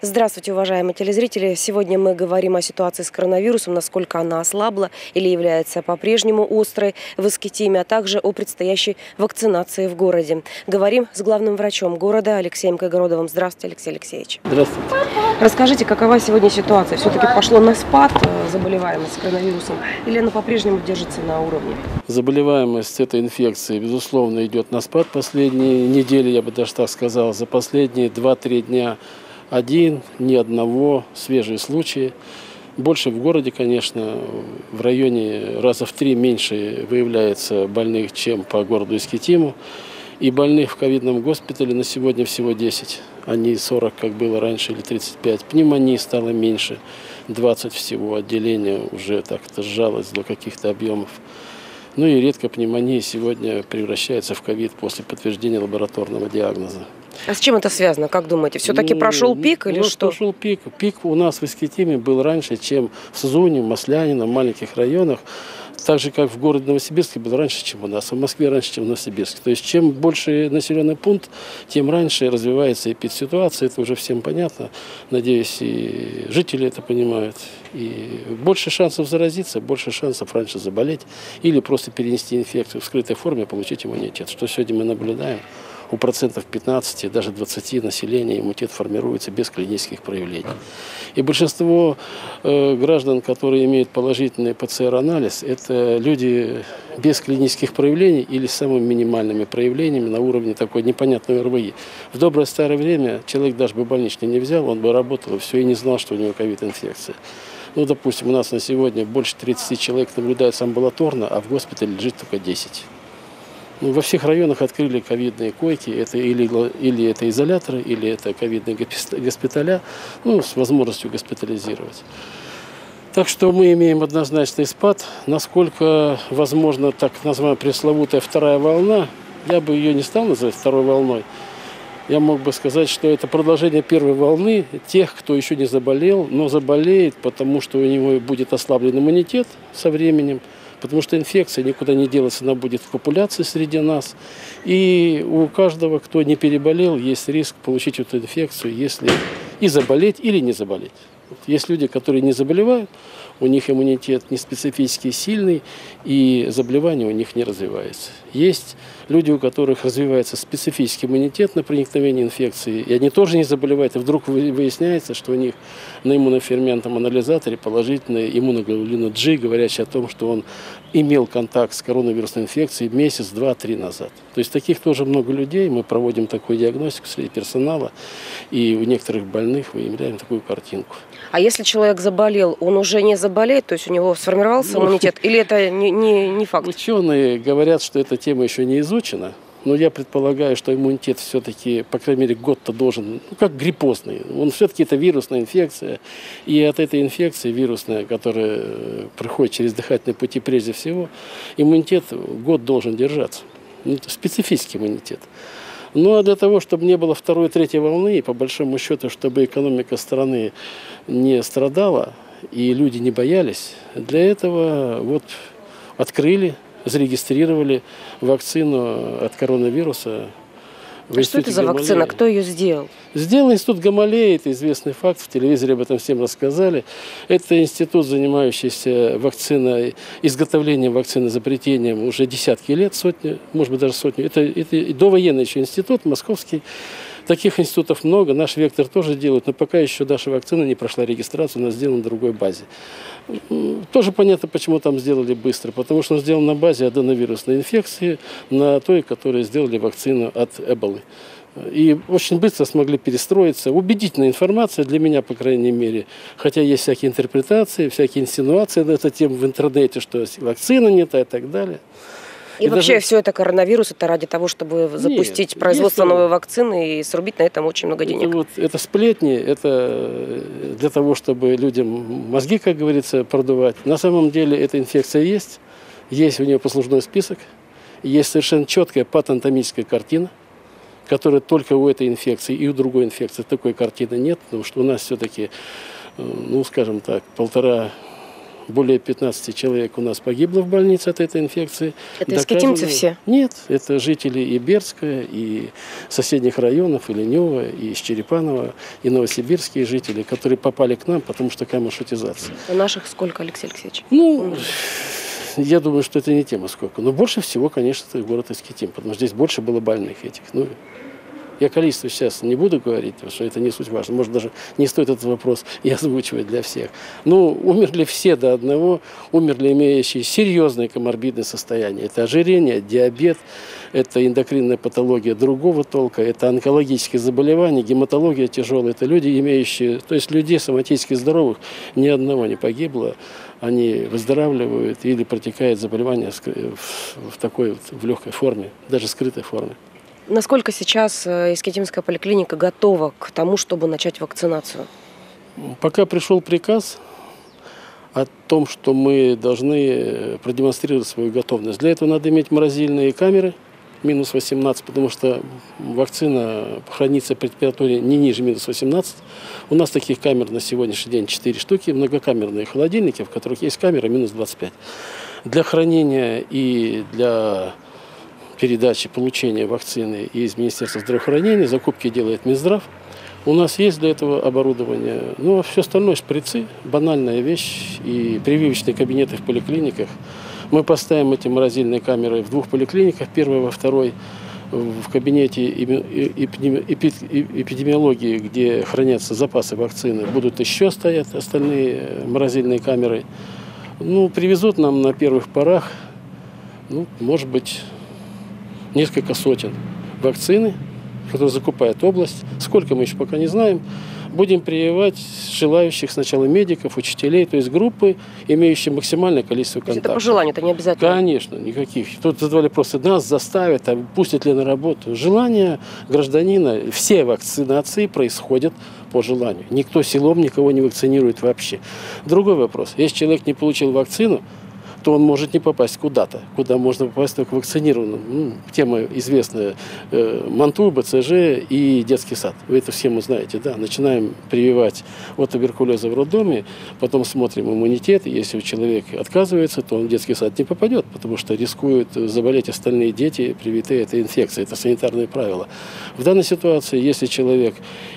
Здравствуйте, уважаемые телезрители! Сегодня мы говорим о ситуации с коронавирусом, насколько она ослабла или является по-прежнему острой в Искитиме, а также о предстоящей вакцинации в городе. Говорим с главным врачом города Алексеем Кайгородовым. Здравствуйте, Алексей Алексеевич. Здравствуйте. Расскажите, какова сегодня ситуация? Все-таки пошло на спад заболеваемость коронавирусом или она по-прежнему держится на уровне? Заболеваемость этой инфекции, безусловно, идет на спад последние недели, я бы даже так сказал. За последние 2-3 дня ни одного свежие случаи. Больше в городе, конечно, в районе раза в 3 меньше выявляется больных, чем по городу Искитиму. И больных в ковидном госпитале на сегодня всего 10, а не 40, как было раньше, или 35. Пневмонии стало меньше, 20 всего. Отделение уже так-то сжалось до каких-то объемов. Ну и редко пневмония сегодня превращается в ковид после подтверждения лабораторного диагноза. А с чем это связано, как думаете? Все-таки прошел пик или что? Прошел пик. Пик у нас в Искитиме был раньше, чем в Сузуне, в Маслянино, в маленьких районах. Так же, как в городе Новосибирске был раньше, чем у нас, а в Москве раньше, чем в Новосибирске. То есть, чем больше населенный пункт, тем раньше развивается эпидситуация. Это уже всем понятно. Надеюсь, и жители это понимают. И больше шансов заразиться, больше шансов раньше заболеть или просто перенести инфекцию в скрытой форме, получить иммунитет. Что сегодня мы наблюдаем. У процентов 15, даже 20 населения иммунитет формируется без клинических проявлений. И большинство граждан, которые имеют положительный ПЦР-анализ, это люди без клинических проявлений или с самыми минимальными проявлениями на уровне такой непонятной РВИ. В доброе старое время человек даже бы больничный не взял, он бы работал и все, и не знал, что у него ковид-инфекция. Ну, допустим, у нас на сегодня больше 30 человек наблюдается амбулаторно, а в госпитале лежит только 10. Ну, во всех районах открыли ковидные койки, это или это изоляторы, или это ковидные госпиталя, ну, с возможностью госпитализировать. Так что мы имеем однозначный спад. Насколько возможно так называемая пресловутая вторая волна, я бы ее не стал называть второй волной. Я мог бы сказать, что это продолжение первой волны тех, кто еще не заболел, но заболеет, потому что у него будет ослаблен иммунитет со временем. Потому что инфекция никуда не делается, она будет в популяции среди нас. И у каждого, кто не переболел, есть риск получить эту инфекцию, если и заболеть, или не заболеть. Есть люди, которые не заболевают, у них иммунитет не специфически сильный, и заболевание у них не развивается. Есть люди, у которых развивается специфический иммунитет на проникновение инфекции, и они тоже не заболевают, и вдруг выясняется, что у них на иммуноферментном анализаторе положительная иммуноглобулина G, говорящая о том, что он имел контакт с коронавирусной инфекцией месяц, 2-3 назад. То есть таких тоже много людей, мы проводим такую диагностику среди персонала, и у некоторых больных выявляем такую картинку. А если человек заболел, он уже не заболеет, то есть у него сформировался иммунитет, или это не факт? Ученые говорят, что эта тема еще не изучена, но я предполагаю, что иммунитет все-таки, по крайней мере, год-то должен, ну, как гриппозный, он все-таки это вирусная инфекция, и от этой инфекции вирусная, которая проходит через дыхательные пути прежде всего, иммунитет год должен держаться, специфический иммунитет. Ну а для того, чтобы не было второй и третьей волны, и по большому счету, чтобы экономика страны не страдала и люди не боялись, для этого вот открыли, зарегистрировали вакцину от коронавируса. А что это за вакцина? Кто ее сделал? Сделал институт Гамалеи, это известный факт, в телевизоре об этом всем рассказали. Это институт, занимающийся вакциной, изготовлением вакцины, изобретением уже десятки лет, сотни, может быть даже сотни. Это довоенный еще институт, московский. Таких институтов много, наш Вектор тоже делает, но пока еще наша вакцина не прошла регистрацию, она сделана на другой базе. Тоже понятно, почему там сделали быстро, потому что он сделан на базе аденовирусной инфекции, на той, которой сделали вакцину от Эболы. И очень быстро смогли перестроиться. Убедительная информация для меня, по крайней мере. Хотя есть всякие интерпретации, всякие инсинуации на эту тему в интернете, что вакцины нет и так далее. И вообще все это коронавирус, это ради того, чтобы запустить производство новой вакцины и срубить на этом очень много денег. Это сплетни, это для того, чтобы людям мозги, как говорится, продувать. На самом деле эта инфекция есть у нее послужной список, есть совершенно четкая патоанатомическая картина, которая только у этой инфекции и у другой инфекции такой картины нет, потому что у нас все-таки, ну скажем так, 1,5 более 15 человек у нас погибло в больнице от этой инфекции. Это искитимцы все? Нет, это жители и Бердска, и соседних районов, и Ленева, и из Черепанова, и новосибирские жители, которые попали к нам, потому что такая маршрутизация. А наших сколько, Алексей Алексеевич? Ну, я думаю, что это не тема сколько. Но больше всего, конечно, это город Искитим, потому что здесь больше было больных этих. Ну, я количество сейчас не буду говорить, потому что это не суть важно. Может, даже не стоит этот вопрос и озвучивать для всех. Но умерли все до одного, умерли имеющие серьезное коморбидное состояние. Это ожирение, диабет, это эндокринная патология другого толка, это онкологические заболевания, гематология тяжелая. Это люди, имеющие, то есть людей соматически здоровых, ни одного не погибло. Они выздоравливают или протекает заболевание в такой, в легкой форме, даже скрытой форме. Насколько сейчас Искитимская поликлиника готова к тому, чтобы начать вакцинацию? Пока пришел приказ о том, что мы должны продемонстрировать свою готовность. Для этого надо иметь морозильные камеры, минус 18, потому что вакцина хранится при температуре не ниже минус 18. У нас таких камер на сегодняшний день 4 штуки, многокамерные холодильники, в которых есть камера минус 25. Для хранения и для передачи, получения вакцины из Министерства здравоохранения, закупки делает Минздрав. У нас есть для этого оборудование. Ну, а все остальное шприцы, банальная вещь. И прививочные кабинеты в поликлиниках. Мы поставим эти морозильные камеры в 2 поликлиниках, первой во второй. В кабинете эпидемиологии, где хранятся запасы вакцины, будут еще стоять остальные морозильные камеры. Ну, привезут нам на первых порах, ну, может быть, несколько сотен вакцины, которые закупает область. Сколько мы еще пока не знаем. Будем прививать желающих сначала медиков, учителей, то есть группы, имеющие максимальное количество контактов. Это по желанию, это не обязательно? Конечно, никаких. Тут задавали просто нас заставят, а пустят ли на работу. Желание гражданина, все вакцинации происходят по желанию. Никто силом никого не вакцинирует вообще. Другой вопрос. Если человек не получил вакцину, то он может не попасть куда-то, куда можно попасть только вакцинированным. Ну, тема известная. МАНТУ, БЦЖ и детский сад. Вы эту схему знаете, да? Начинаем прививать от туберкулеза в роддоме, потом смотрим иммунитет. Если человек отказывается, то он в детский сад не попадет, потому что рискуют заболеть остальные дети, привитые этой инфекцией. Это санитарные правила. В данной ситуации, если человек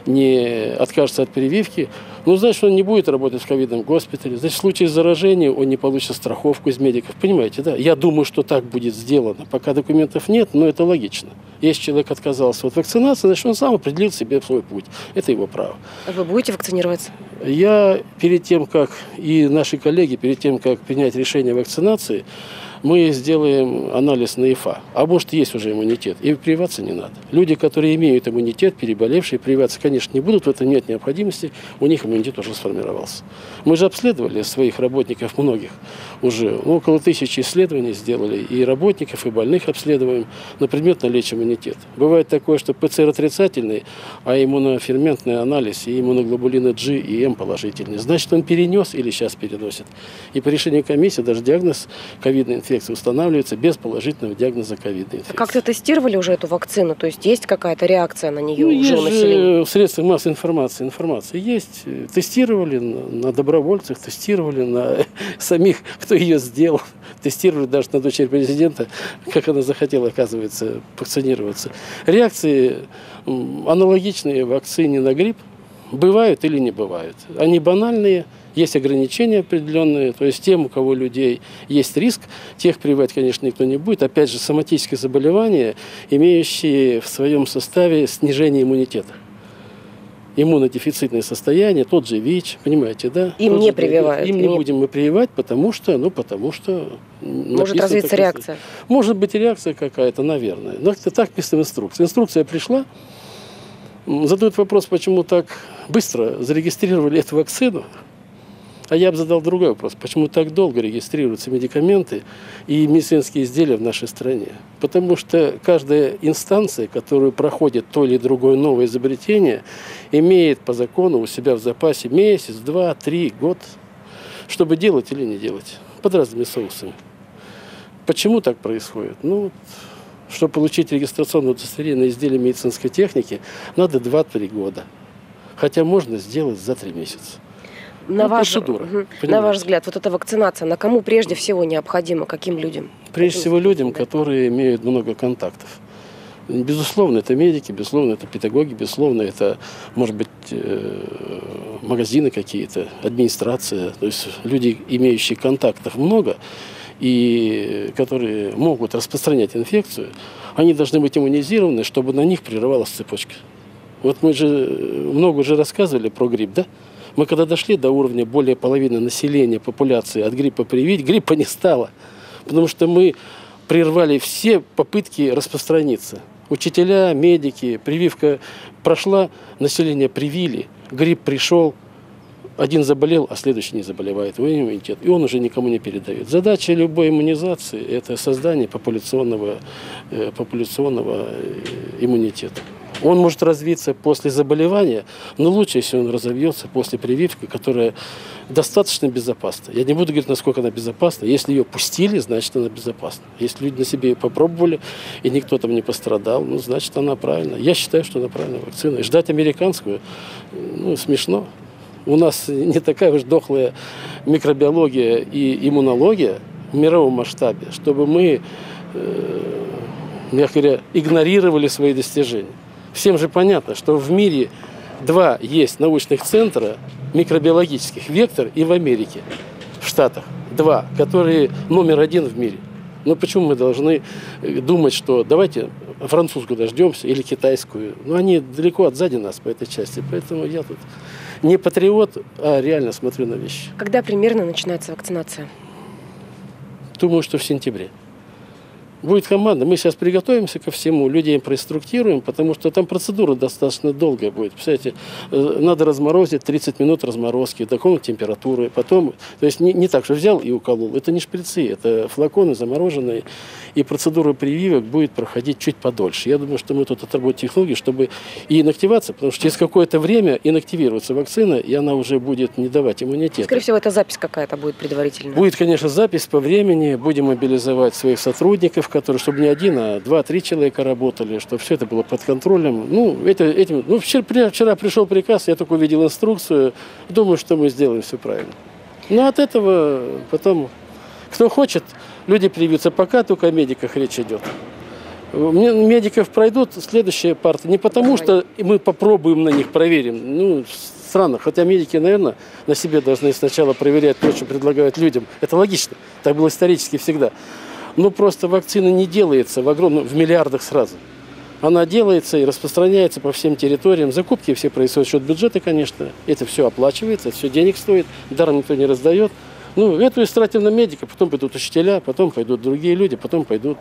не откажется от прививки, ну, значит, он не будет работать в ковидном госпитале. Значит, в случае заражения он не получит страховку из медиков. Понимаете, да? Я думаю, что так будет сделано. Пока документов нет, но это логично. Если человек отказался от вакцинации, значит, он сам определит себе свой путь. Это его право. А вы будете вакцинироваться? Я перед тем, как и наши коллеги, перед тем, как принять решение о вакцинации, мы сделаем анализ на ИФА. А может, есть уже иммунитет. И прививаться не надо. Люди, которые имеют иммунитет, переболевшие, прививаться, конечно, не будут. В этом нет необходимости. У них иммунитет уже сформировался. Мы же обследовали своих работников многих. Уже около 1000 исследований сделали. И работников, и больных обследуем на предмет наличия иммунитета. Бывает такое, что ПЦР отрицательный, а иммуноферментный анализ и иммуноглобулины G и М положительный. Значит, он перенес или сейчас переносит. И по решению комиссии даже диагноз ковидной инфекции устанавливается без положительного диагноза ковидной инфекции. Как-то тестировали уже эту вакцину? То есть есть какая-то реакция на нее Ну, уже у населения? В средствах массовой информации информация есть. Тестировали на добровольцах, тестировали на самих, кто ее сделал. Тестировали даже на дочери президента, как она захотела, оказывается, вакцинироваться. Реакции аналогичные вакцине на грипп бывают или не бывают. Они банальные. Есть ограничения определенные, то есть тем, у кого людей есть риск, тех прививать, конечно, никто не будет. Опять же, соматические заболевания, имеющие в своем составе снижение иммунитета. Иммунодефицитное состояние, тот же ВИЧ, понимаете, да? Им не прививают. Им не будем мы прививать, потому что может развиться реакция. Может быть реакция какая-то, наверное. Но это так написано в инструкции. Инструкция пришла. Задают вопрос, почему так быстро зарегистрировали эту вакцину. А я бы задал другой вопрос. Почему так долго регистрируются медикаменты и медицинские изделия в нашей стране? Потому что каждая инстанция, которую проходит то или другое новое изобретение, имеет по закону у себя в запасе месяц, 2, 3, год, чтобы делать или не делать. Под разными соусами. Почему так происходит? Ну, чтобы получить регистрационное удостоверение на изделия медицинской техники, надо 2-3 года. Хотя можно сделать за 3 месяца. На ваш Процедура. Взгляд, вот эта вакцинация, на кому прежде всего необходима, каким людям? Прежде всего людям, которые имеют много контактов. Безусловно, это медики, безусловно, это педагоги, безусловно, это, может быть, магазины какие-то, администрация. То есть люди, имеющие контактов много и которые могут распространять инфекцию, они должны быть иммунизированы, чтобы на них прерывалась цепочка. Вот мы же много уже рассказывали про грипп, да? Мы когда дошли до уровня более половины населения, популяции от гриппа привить, гриппа не стало. Потому что мы прервали все попытки распространиться. Учителя, медики, прививка прошла, население привили, грипп пришел, один заболел, а следующий не заболевает, иммунитет, и он уже никому не передает. Задача любой иммунизации – это создание популяционного иммунитета. Он может развиться после заболевания, но лучше, если он разовьется после прививки, которая достаточно безопасна. Я не буду говорить, насколько она безопасна. Если ее пустили, значит, она безопасна. Если люди на себе ее попробовали, и никто там не пострадал, ну, значит, она правильная. Я считаю, что она правильная вакцина. И ждать американскую, ну, смешно. У нас не такая уж дохлая микробиология и иммунология в мировом масштабе, чтобы мы, мягко говоря, игнорировали свои достижения. Всем же понятно, что в мире два есть научных центра микробиологических, Вектор и в Америке, в Штатах. Два, которые номер один в мире. Но почему мы должны думать, что давайте французскую дождемся или китайскую? Ну, они далеко отсзади нас по этой части, поэтому я тут не патриот, а реально смотрю на вещи. Когда примерно начинается вакцинация? Думаю, что в сентябре. Будет команда, мы сейчас приготовимся ко всему, людей проинструктируем, потому что там процедура достаточно долгая будет. Представляете, надо разморозить, 30 минут разморозки, до комнатной температуры, потом, то есть не так, что взял и уколол, это не шприцы, это флаконы замороженные, и процедура прививок будет проходить чуть подольше. Я думаю, что мы тут отработаем технологии, чтобы и инактивация, потому что через какое-то время инактивируется вакцина, и она уже будет не давать иммунитета. Скорее всего, это запись какая-то будет предварительная. Будет, конечно, запись по времени, будем мобилизовать своих сотрудников, которые, чтобы не один, а 2-3 человека работали, чтобы все это было под контролем. Вчера пришел приказ, я только увидел инструкцию, думаю, что мы сделаем все правильно. Но от этого потом, кто хочет, люди привьются, пока только о медиках речь идет. Медиков пройдут следующая партия, не потому что мы попробуем на них, проверим, ну, странно, хотя медики, наверное, на себе должны сначала проверять то, что предлагают людям. Это логично, так было исторически всегда. Но просто вакцина не делается в миллиардах сразу. Она делается и распространяется по всем территориям. Закупки все происходят за счет бюджета, конечно. Это все оплачивается, это все денег стоит, даром никто не раздает. Ну, эту истратим на медика, потом пойдут учителя, потом пойдут другие люди, потом пойдут,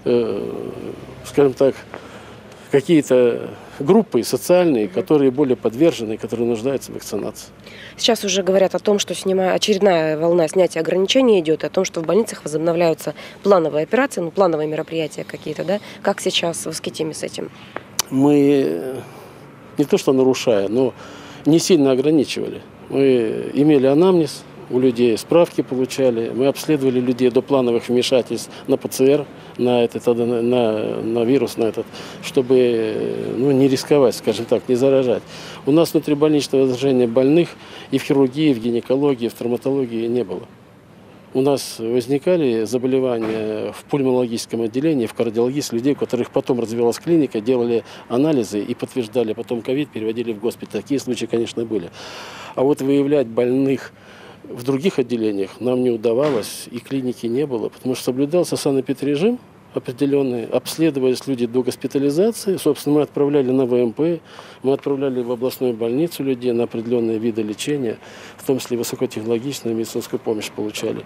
скажем так, какие-то группы социальные, которые более подвержены, которые нуждаются в вакцинации. Сейчас уже говорят о том, что очередная волна снятия ограничений идет, о том, что в больницах возобновляются плановые операции, плановые мероприятия какие-то, да? Как сейчас в Искитиме с этим? Мы не то что нарушая, но не сильно ограничивали. Мы имели анамнез у людей, справки получали, мы обследовали людей до плановых вмешательств на ПЦР, на вирус, чтобы не рисковать, скажем так, не заражать. У нас внутрибольничного заражения больных и в хирургии, и в гинекологии, и в травматологии не было. У нас возникали заболевания в пульмонологическом отделении, в кардиологии с людей, у которых потом развивалась клиника, делали анализы и подтверждали потом ковид, переводили в госпиталь. Такие случаи, конечно, были. А вот выявлять больных в других отделениях нам не удавалось, и клиники не было, потому что соблюдался санэпидрежим определенный, обследовались люди до госпитализации. Собственно, мы отправляли на ВМП, мы отправляли в областную больницу людей на определенные виды лечения, в том числе высокотехнологичную медицинскую помощь получали.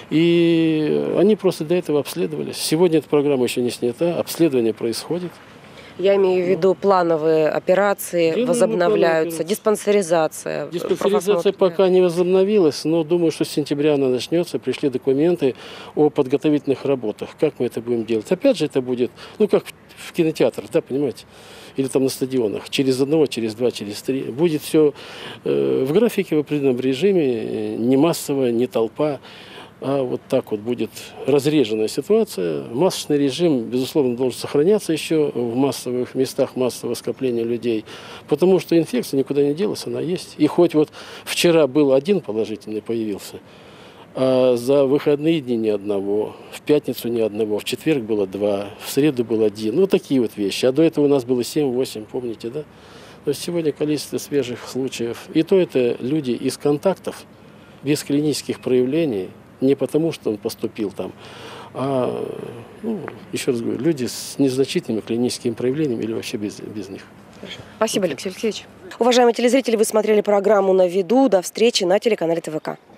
И они просто до этого обследовались. Сегодня эта программа еще не снята, обследование происходит. Я имею в виду плановые операции, возобновляются, диспансеризация. Диспансеризация пока не возобновилась, но думаю, что с сентября она начнется. Пришли документы о подготовительных работах. Как мы это будем делать? Опять же, это будет, как в кинотеатрах, да, понимаете? Или там на стадионах. Через одного, через два, через три. Будет все в графике, в определенном режиме, не массово, не толпа. а вот так вот будет разреженная ситуация. Масочный режим, безусловно, должен сохраняться еще в массовых местах массового скопления людей, потому что инфекция никуда не делась, она есть. И хоть вот вчера был один положительный появился, а за выходные дни ни одного, в пятницу ни одного, в четверг было 2, в среду был 1. Ну, такие вот вещи. А до этого у нас было 7-8, помните, да? То есть сегодня количество свежих случаев. И то это люди из контактов, без клинических проявлений, не потому, что он поступил там, а, еще раз говорю, люди с незначительными клиническими проявлениями или вообще без них. Спасибо, Алексей Алексеевич. Уважаемые телезрители, вы смотрели программу «На виду». До встречи на телеканале ТВК.